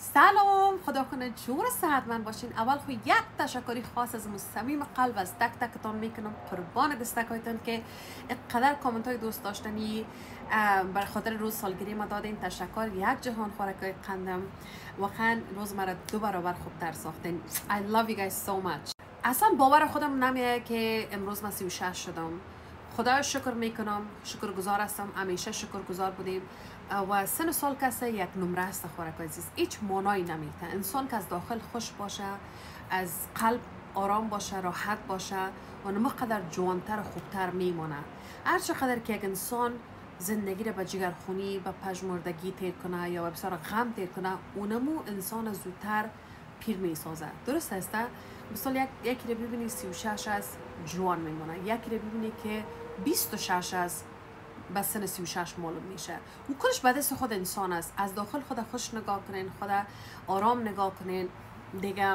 سلام، خدا کنه جور صحتمند باشین. اول خو یک تشکری خاص از صمیم قلب از تک تکتان میکنم. قربان دستکایتان که اینقدر کامنت های دوست داشتنی بر خاطر روز سالگیری ما دادین. تشکر. یک جهان خوراکای قندم واقعا روز مرا 2 برابر خوبتر ساختین. I love you guys so much. اصلا باور خودم نمیاد که امروز من 36 شدم. خدا شکر میکنم، شکرگزار هستم. همیشه شکرگزار بودیم و سن سال کسی یک نمره است. خوراک عزیز هیچ مانایی نمیده. انسان که از داخل خوش باشه، از قلب آرام باشه، راحت باشه و نما قدر جوانتر و خوبتر میمونه. هر چقدر که یک انسان زندگی را به جگرخونی، به پژمردگی تیر کنه یا به بسیار غم تیر کنه، اونمو انسان زودتر پیر میسازه. درست است؟ مثلا یکی رو ببینی 36 از جوان میمونه، یکی رو ببینی که 26 از به سن 36 معلوم میشه. اون کلش به دست خود انسان است. از داخل خود خوش نگاه کنین، خود آرام نگاه کنین. دیگه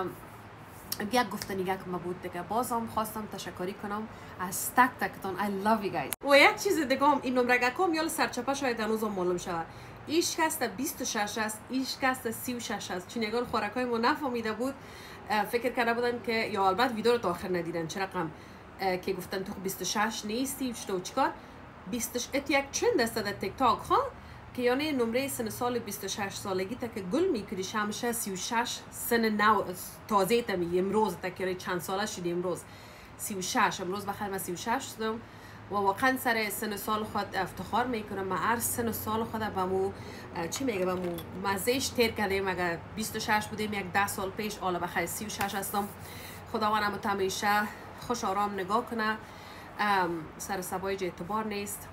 یک گفتنیگه که ما بود دیگه. بازم خواستم تشکری کنم از تک تکتون. I love you guys. و یک چیز دیگه هم این نمره کم یا سرچپه شاید هنوزم معلوم شود. ایش کست 26 است، ایش کست 36 است. چون یگان خوراکای ما نفهمیده بود، فکر کرده بودن که یا البته ویدیو رو تا آخر ندیدن چه رقم که گفتن تو 26 نیستی چطور چیکار. 26 یک چند است در تیک تاک ها که یعنی نمره سن سال 26 سالگی تا که گل میکنی شمشه 36 سن نو تازه تا می امروز تا که چند ساله شدی امروز 36. امروز بخیر من 36 شدم و واقعا سر سن سال خود افتخار میکنم. من هر سن سال خود بمو چی میگه بمو مزهش تیر کردیم. اگر 26 بودیم یک 10 سال پیش، حالا بخیر 36 هستم. خداوندم همیشه خوش آرام نگاه کنه. سر سبایج اعتبار نیست.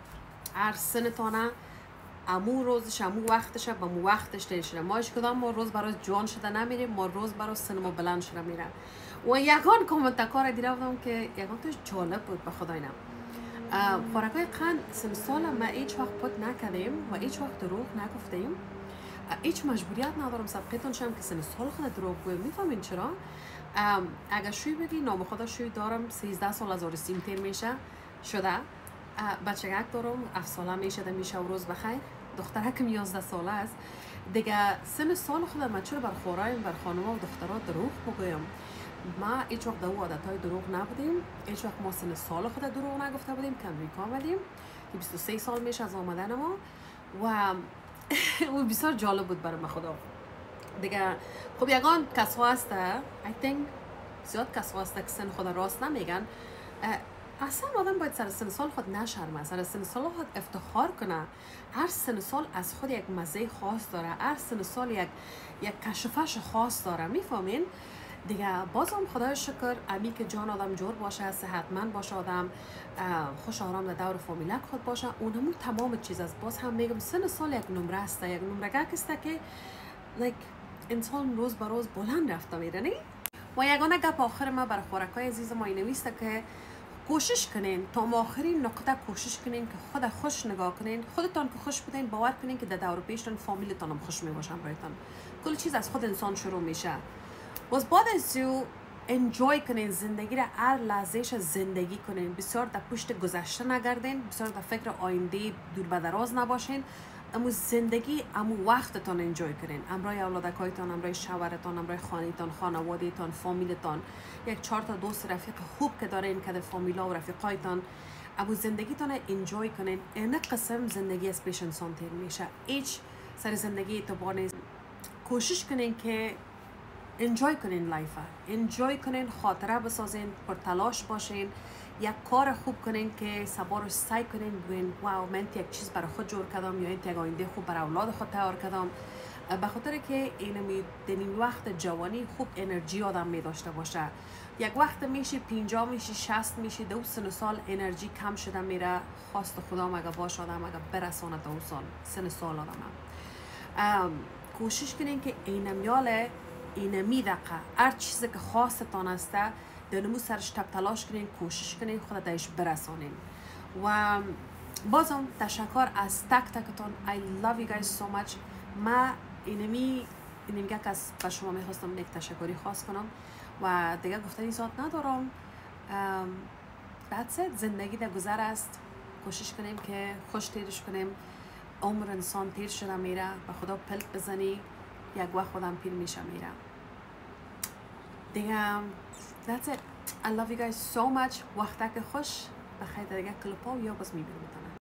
هر سنتانه امو روزش امو وقتش به مو وقتش تیر شده. ما کدام ما روز برای جوان شده نمیریم، ما روز برای سن ما بلند شده میره. و یگان کامنت کار دیده بودم که یگان توش جالب بود. به خدای نم خوراکای قند سن سال ما هیچ وقت پد نکردیم و هیچ وقت دروغ نگفتیم. هیچ مجبوریت ندارم سبقیتون شم که سن سال خود دروغ گویم. میفهمین چرا؟ اگر شوی بگی نام خدا شوی دارم 13 سال از آرسیم تیر میشه شده. بچگک دارم 7 ساله میشه میشه و روز بخیر. دخترکم 11 ساله است دیگه. سن سال خودم من چرا بر خورایم بر خانم و دخترها دروغ بگویم؟ ما هیچ وقت دو عادتهای دروغ نبودیم. هیچ وقت ما سن سال خود دروغ نگفته بودیم. که امریکا آمدیم که 23 سال میشه از آمدن ما و بسیار جالب بود برای من خدا دیگه. خب یگان کسا هسته I think زیاد کسا هسته که سن خود راست نمیگن. اصلا آدم باید سر سن سال خود نشرمه، سر سن سال خود افتخار کنه. هر سن سال از خود یک مزه خاص داره. هر سن سال یک کشفش خاص داره. میفهمین دیگه؟ بازم خدای شکر امی که جان آدم جور باشه، صحتمند باشه، آدم خوش آرام در دور فامیلک خود باشه، اونمون تمام چیز است. باز هم میگم سن سال یک نمره است، یک نمره است که انسان روز به روز بلند رفته میره. نه و یگانه گپ آخر ما بر خوراکای عزیز ما اینویسته که کوشش کنین تا آخرین نقطه کوشش کنین که خود خوش نگاه کنین. خودتان که خوش بودین باور کنین که در دور پیشتون فامیلتان هم خوش میباشن برایتان. کل چیز از خود انسان شروع میشه. باز بعد از او انجوی کنین زندگی را، هر لحظهش زندگی کنین. بسیار در پشت گذشته نگردین، بسیار در فکر آینده دور به دراز نباشین. امو زندگی امو وقتتان انجوی کنین. امرای اولادکایتان، امرای شوهرتان، امرای خانه‌تان، خانواده‌تان، فامیلتان، یک 4 تا دوست رفیق خوب که دارین که فامیلا و رفیقایتان، امو زندگیتان انجوی کنین. این قسم زندگی از پیش انسان تیر میشه. هیچ سر زندگی اعتبار نیست. کوشش کنین که انجوی کنین لایف، انجوی کنین، خاطره بسازین، پر تلاش باشین، یک کار خوب کنین که سبا رو سعی کنین بگوین واو من یک چیز برای خود جور کردم یا این یک آینده خوب برای اولاد خود تیار کردم. به خاطر که این وقت جوانی خوب انرژی آدم می داشته باشه. یک وقت میشه 50 میشه 60 میشه دو سن سال انرژی کم شده میره. خواست خدا مگه باش آدم مگه برسانه دو سال سن سال آدم. کوشش کنین که اینمیاله اینمی دقیقه هر چیزی که خواستتان است دنمو سرش تلاش کنین، کوشش کنین خود دایش برسانین. و بازم تشکر از تک تکتون. I love you guys so much. ما اینمی که از به شما میخواستم یک تشکری خاص کنم و دیگه گفتنی زیاد ندارم. that's it. زندگی در گذر است. کوشش کنیم که خوش تیرش کنیم. عمر انسان تیر شده میره. به خدا پلک بزنی یک وقت خودم پیر میشه میرم دیگه. That's it. I love you guys so much. وقتک خوش. بخیر. دیگه کلوپا یا باز میبینم.